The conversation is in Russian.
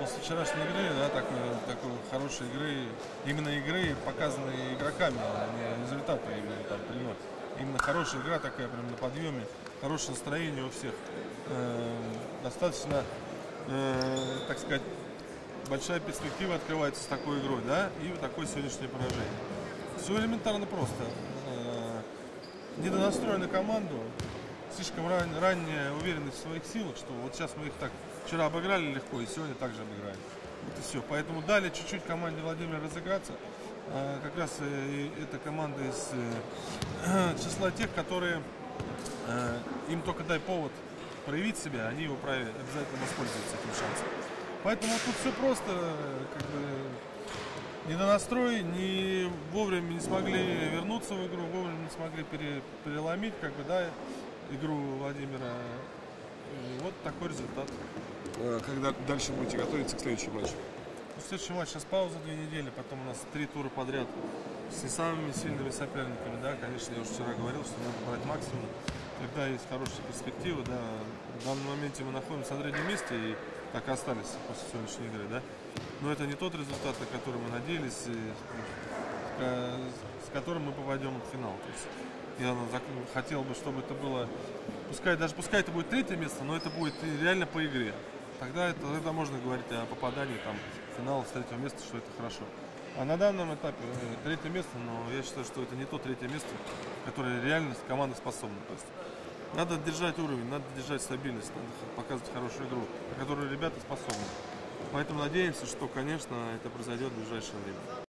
после вчерашней игры, да, такой хорошей игры, именно игры, показанной игроками, а не результаты именно там 3-0. Именно хорошая игра такая, прям на подъеме, хорошее настроение у всех. Достаточно, так сказать, большая перспектива открывается с такой игрой, да, и вот такое сегодняшнее поражение. Все элементарно просто. Недонастроена команду, слишком ранняя уверенность в своих силах, что вот сейчас мы их так вчера обыграли легко и сегодня также обыграем. Вот и все. Поэтому дали чуть-чуть команде Владимира разыграться. Как раз эта команда из числа тех, которые им только дай повод проявить себя, они его обязательно воспользуются этим шансом. Поэтому тут все просто, как бы, недонастрой, не вовремя не смогли вернуться в игру, вовремя не смогли переломить, как бы, да, игру Владимира. И вот такой результат. Когда дальше будете готовиться к следующему матчу? Следующий матч, сейчас пауза 2 недели, потом у нас 3 тура подряд с не самыми сильными соперниками, да, конечно, я уже вчера говорил, что надо брать максимум, когда есть хорошие перспективы, да, в данном моменте мы находимся на третьем месте и так и остались после сегодняшней игры, да, но это не тот результат, на который мы надеялись, с которым мы попадем в финал, то есть я хотел бы, чтобы это было, пускай это будет 3-е место, но это будет реально по игре. Тогда можно говорить о попадании там, в финал с 3-го места, что это хорошо. А на данном этапе 3-е место, но я считаю, что это не то 3-е место, которое реально команда способна. То есть надо держать уровень, надо держать стабильность, надо показывать хорошую игру, на которую ребята способны. Поэтому надеемся, что, конечно, это произойдет в ближайшее время.